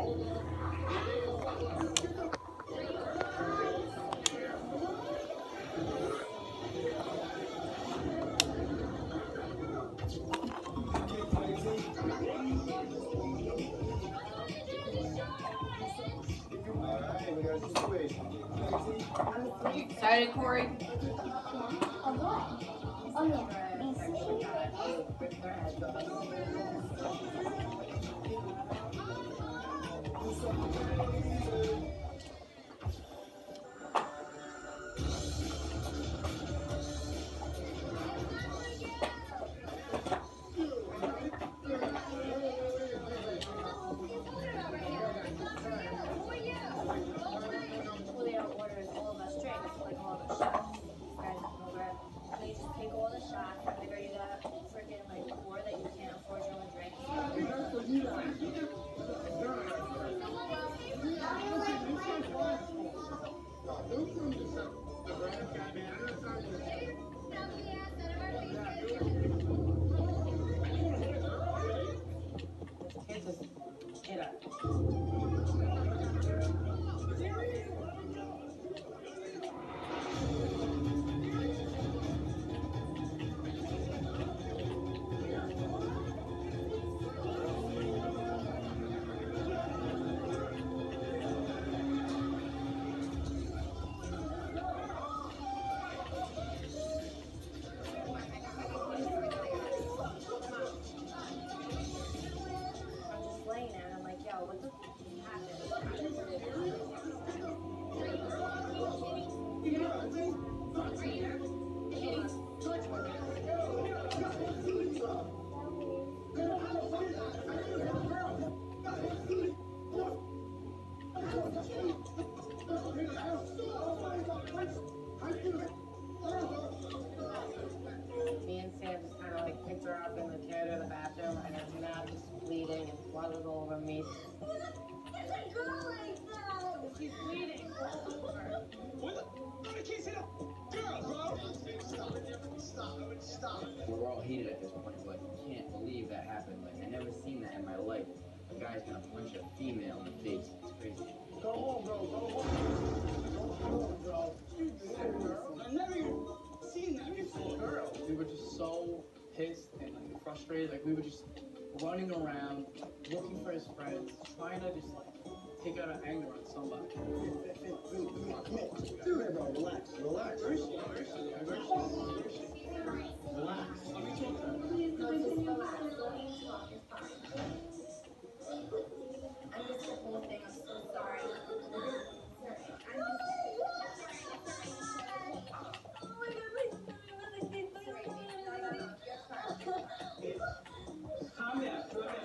Excited, Corey? We're all heated at this point. Like, I can't believe that happened. Like, I never seen that in my life. A guy's gonna punch a female in the face. It's crazy. Go home, bro. Go home. Go home, bro. I've never even seen that before. Girl. We were just so pissed and like frustrated. Like, we were just running around, looking for his friends, trying to just like take out our anger on somebody. Come on, come here. Do it, bro. Relax. Relax. Where is she? Where is she? Where is she? Relax. Let me talk to her. I missed the whole thing. I'm so sorry. Calm down.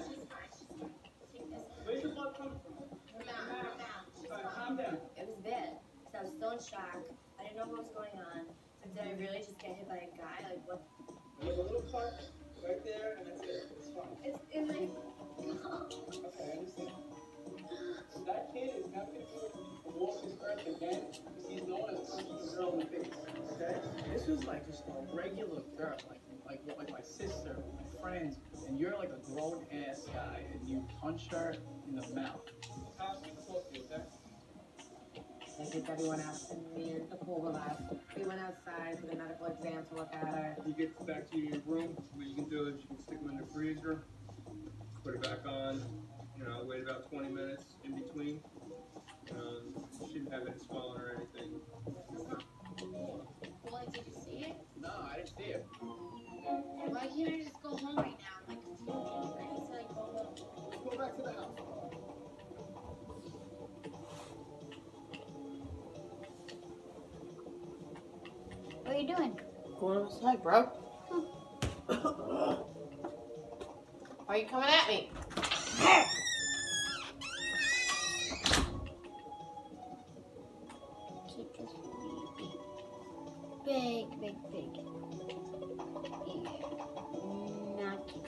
Where's the blood coming from? Calm down. It was bad. Because I was still in shock. I didn't know what was going on. So did I really just get hit by a guy? Like, what? There's a little cut right there, and that's it. It's fine. It's in my... Okay, I understand. That kid is not going to walk this earth again because he's known as punching a girl in the face. Okay? This was like just a regular girl, like my sister, my friends, and you're like a grown ass guy, and you punched her in the mouth. How's he supposed to, okay? I think everyone else in the pool with us. We went outside for the medical exam to look at her. You get back to your room, what you can do is you can stick them in the freezer, put it back on, wait about 20 minutes in between. You shouldn't have any swelling or anything. Well, did you see it? No, I didn't see it. Why can't I just go home right now? Like, I said, like, go home. Let's go back to the house. What are you doing? Going outside, bro. Why are you coming at me? Keep this big, big, big. Not cute.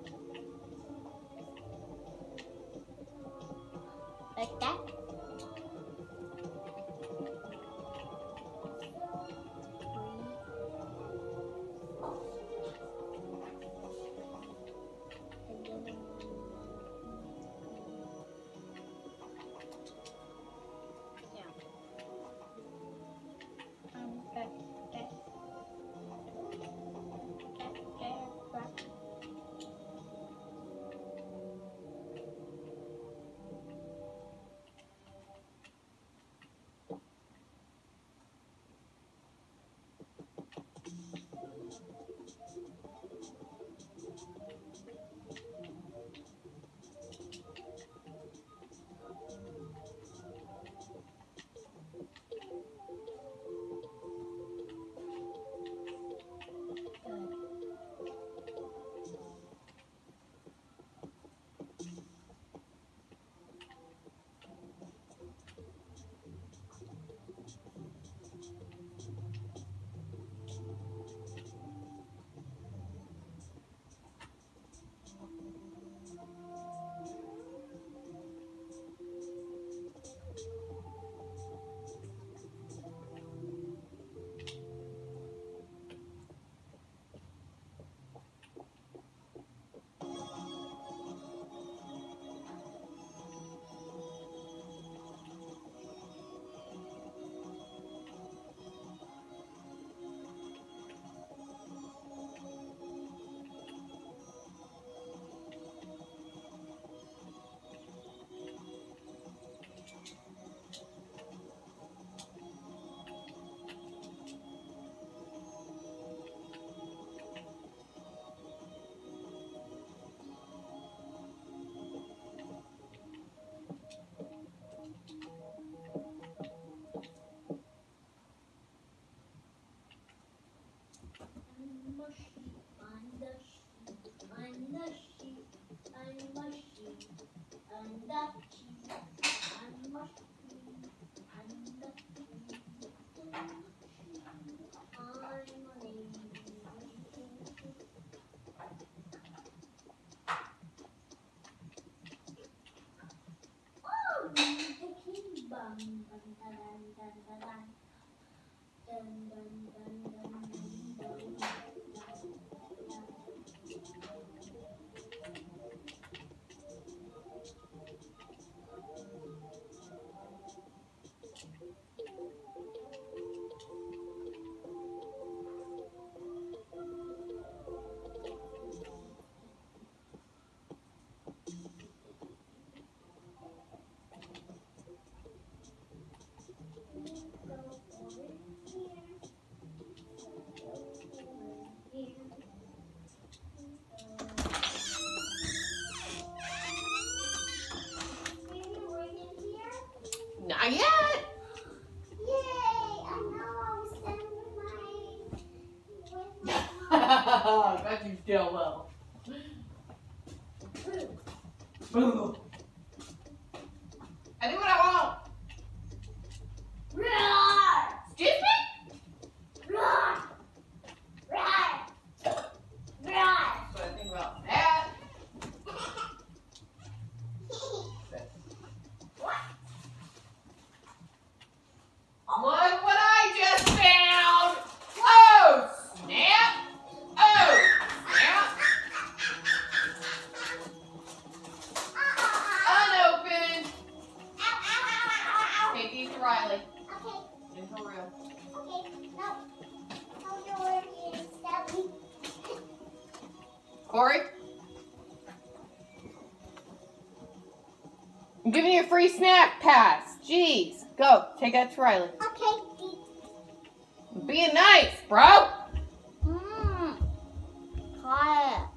Like that? Not yet. Bet you still will. Boo. I do what I want. Excuse me? What I think about that. Look what I just found! Oh, snap! Oh, snap! Unopened! Take these to Riley. In her room. Corey? I'm giving you a free snack pass. Jeez. Go. Take that to Riley. Being nice, bro. Quiet.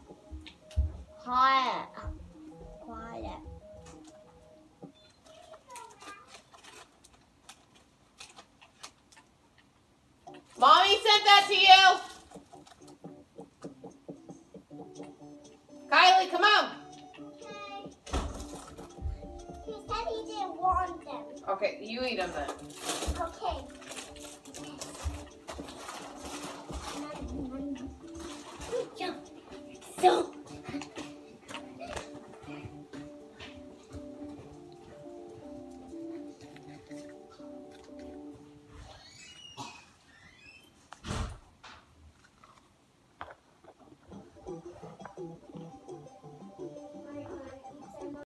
Mommy sent that to you. Kylie, come on. He said he didn't want them. Okay, you eat them then. Okay.